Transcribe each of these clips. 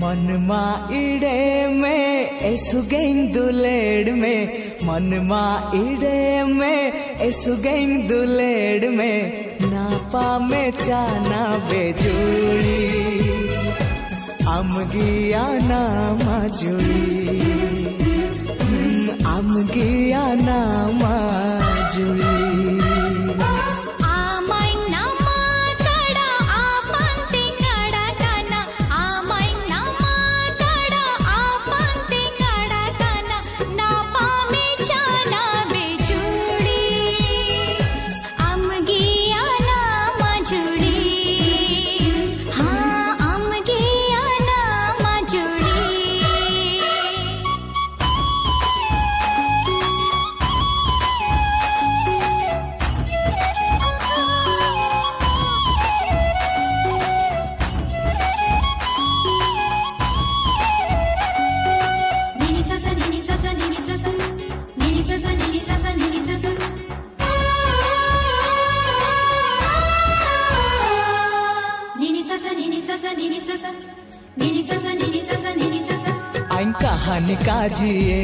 मनमा इडे में एसुगेन दुलेड में मनमा इडे में एसुगेन दुलेड में नापा में चाना बेजुड़ी आमगिया ना माजुड़ी आमगिया ना माजुड़ी आइन कहानी काजिए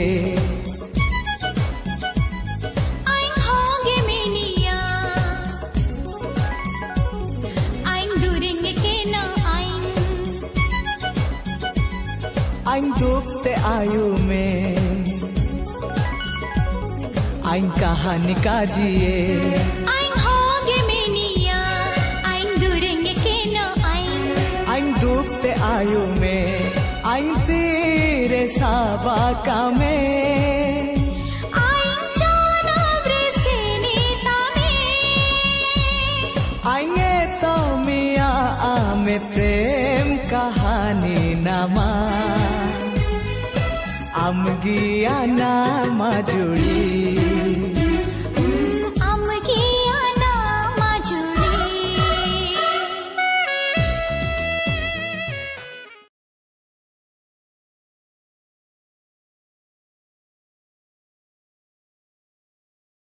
आइन होगे मेनिया आइन दूरेंगे के ना आइन दुखते आयु में आइन कहानी काजिए आइन होगे मेनिया आइन दूरेंगे के ना आइन दुखते आयु में आइन तेरे साबा का में आइन जाना ब्रेसे नेता में आइंगे तो मिया आमे प्रेम कहानी नामा आमगिया ना माजुड़ी